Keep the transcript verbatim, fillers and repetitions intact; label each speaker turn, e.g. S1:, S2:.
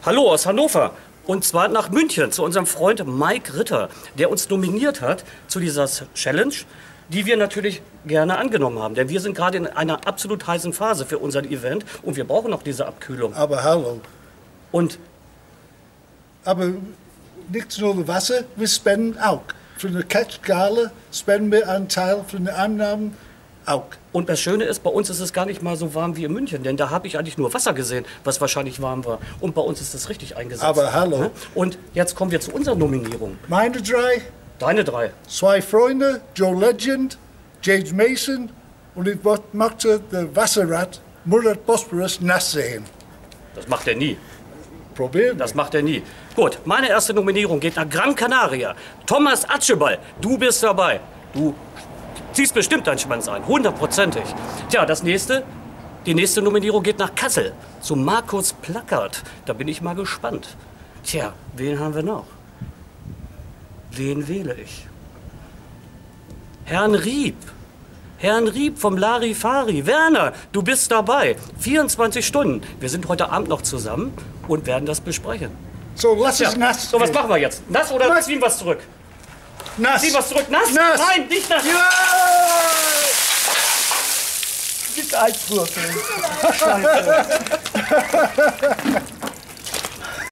S1: Hallo aus Hannover. Und zwar nach München zu unserem Freund Mike Ritter, der uns nominiert hat zu dieser Challenge, die wir natürlich gerne angenommen haben. Denn wir sind gerade in einer absolut heißen Phase für unser Event und wir brauchen auch diese Abkühlung.
S2: Aber hallo.
S1: Und
S2: Aber nicht nur Wasser, wir spenden auch. Für eine Catch-Gala spenden wir einen Teil von den Einnahmen auch.
S1: Und das Schöne ist, bei uns ist es gar nicht mal so warm wie in München, denn da habe ich eigentlich nur Wasser gesehen, was wahrscheinlich warm war. Und bei uns ist es richtig eingesetzt.
S2: Aber hallo.
S1: Und jetzt kommen wir zu unserer Nominierung.
S2: Meine drei,
S1: Deine drei.
S2: zwei Freunde, Joe Legend, James Mason und ich möchte das Wasserrad Murat Bosporus nass sehen.
S1: Das macht er nie.
S2: Probieren wir.
S1: Das macht er nie. Gut, meine erste Nominierung geht nach Gran Canaria. Thomas Atscheball, du bist dabei. Du ziehst bestimmt deinen Schwanz ein, hundertprozentig. Tja, das nächste, die nächste Nominierung geht nach Kassel, zu Markus Plackert. Da bin ich mal gespannt. Tja, wen haben wir noch? Wen wähle ich? Herrn Rieb. Herrn Rieb vom Larifari. Werner, du bist dabei. vierundzwanzig Stunden. Wir sind heute Abend noch zusammen und werden das besprechen.
S2: So, lass es
S1: Ja.
S2: nass.
S1: So, was machen wir jetzt? Nass oder
S2: Nass.
S1: ziehen wir es zurück?
S2: Nass.
S1: Ziehen wir es zurück? Nass?
S2: Nass.
S1: Nein, nicht nass.
S2: Ja!
S3: Mit Eiswürfeln.